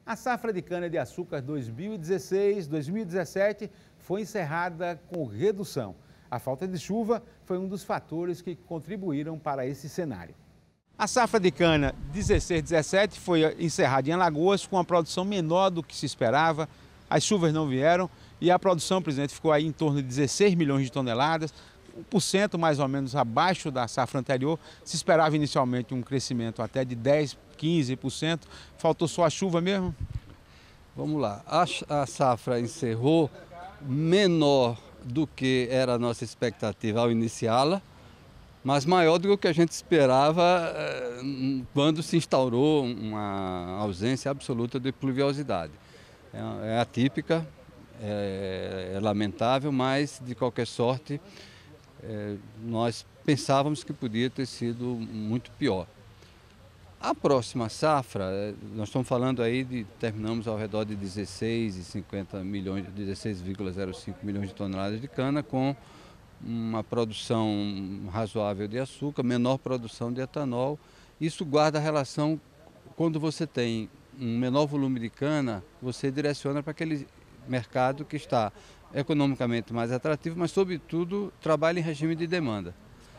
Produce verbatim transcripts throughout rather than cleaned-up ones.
A safra de cana-de-açúcar dois mil e dezesseis dois mil e dezessete foi encerrada com redução. A falta de chuva foi um dos fatores que contribuíram para esse cenário. A safra de cana dezesseis dezessete foi encerrada em Alagoas com uma produção menor do que se esperava. As chuvas não vieram e a produção, presidente, ficou aí em torno de dezesseis milhões de toneladas, um por cento mais ou menos abaixo da safra anterior. Se esperava inicialmente um crescimento até de dez, quinze por cento. Faltou só a chuva mesmo? Vamos lá, a, a safra encerrou menor do que era a nossa expectativa ao iniciá-la, mas maior do que o que a gente esperava eh, quando se instaurou uma ausência absoluta de pluviosidade. É, é atípica, é, é lamentável, mas de qualquer sorte é, nós pensávamos que podia ter sido muito pior. A próxima safra, nós estamos falando aí de, terminamos ao redor de dezesseis vírgula cinquenta milhões, dezesseis vírgula zero cinco milhões de toneladas de cana, com uma produção razoável de açúcar, menor produção de etanol. Isso guarda relação, quando você tem um menor volume de cana, você direciona para aquele mercado que está economicamente mais atrativo, mas sobretudo trabalha em regime de demanda.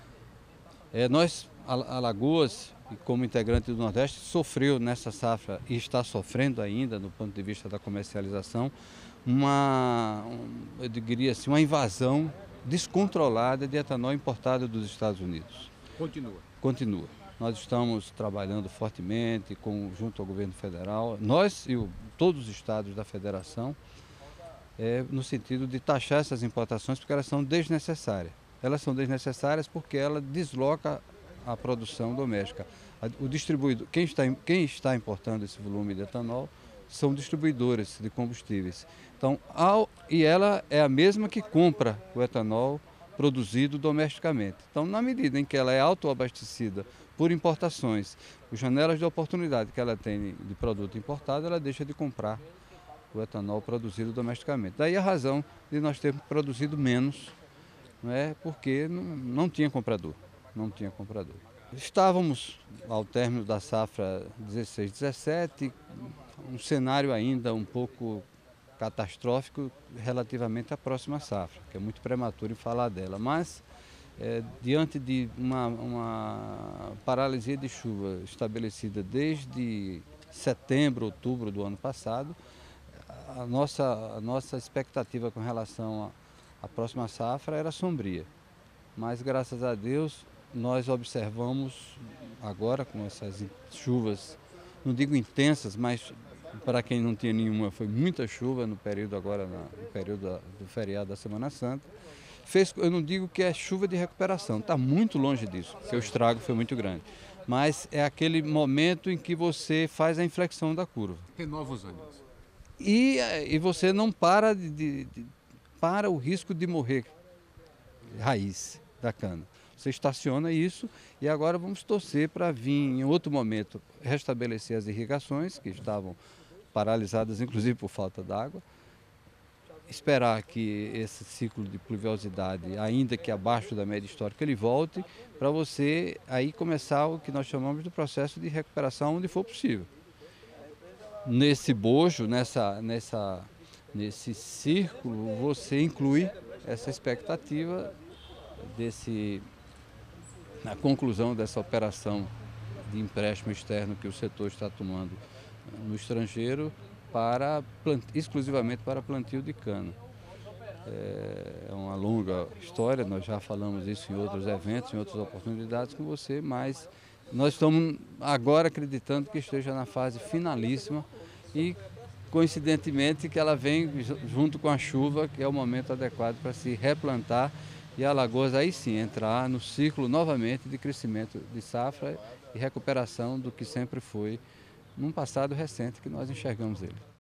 É, nós, Alagoas, como integrante do Nordeste, sofreu nessa safra e está sofrendo ainda, do ponto de vista da comercialização, uma, eu diria assim, uma invasão descontrolada de etanol importado dos Estados Unidos. Continua. Continua. Nós estamos trabalhando fortemente com, junto ao governo federal, nós e o, todos os estados da federação, é, no sentido de taxar essas importações, porque elas são desnecessárias. Elas são desnecessárias porque ela desloca a produção doméstica. O distribuidor, quem está, quem está importando esse volume de etanol são distribuidores de combustíveis. Então, ao, e ela é a mesma que compra o etanol produzido domesticamente. Então, na medida em que ela é autoabastecida por importações, por janelas de oportunidade que ela tem de produto importado, ela deixa de comprar o etanol produzido domesticamente. Daí a razão de nós termos produzido menos, não é? Porque não, não tinha comprador. Não tinha comprador. Estávamos, ao término da safra dezesseis dezessete, um cenário ainda um pouco catastrófico relativamente à próxima safra, que é muito prematuro falar dela, mas é, diante de uma, uma paralisia de chuva estabelecida desde setembro, outubro do ano passado, a nossa, a nossa expectativa com relação à próxima safra era sombria, mas graças a Deus nós observamos agora com essas chuvas, não digo intensas, mas para quem não tinha nenhuma, foi muita chuva no período agora, no período do feriado da Semana Santa. Fez, eu não digo que é chuva de recuperação, está muito longe disso, porque o estrago foi muito grande. Mas é aquele momento em que você faz a inflexão da curva. Renova os ânimos. E, e você não para, de, de, de, para o risco de morrer raiz da cana. Você estaciona isso e agora vamos torcer para vir em outro momento restabelecer as irrigações que estavam paralisadas, inclusive por falta d'água. Esperar que esse ciclo de pluviosidade, ainda que abaixo da média histórica, ele volte para você aí começar o que nós chamamos de processo de recuperação onde for possível. Nesse bojo, nessa, nessa, nesse círculo, você inclui essa expectativa desse, na conclusão dessa operação de empréstimo externo que o setor está tomando no estrangeiro para, exclusivamente para plantio de cana. É uma longa história, nós já falamos isso em outros eventos, em outras oportunidades com você, mas nós estamos agora acreditando que esteja na fase finalíssima e, coincidentemente, que ela vem junto com a chuva, que é o momento adequado para se replantar e a Alagoas aí sim entrar no ciclo novamente de crescimento de safra e recuperação do que sempre foi num passado recente que nós enxergamos ele.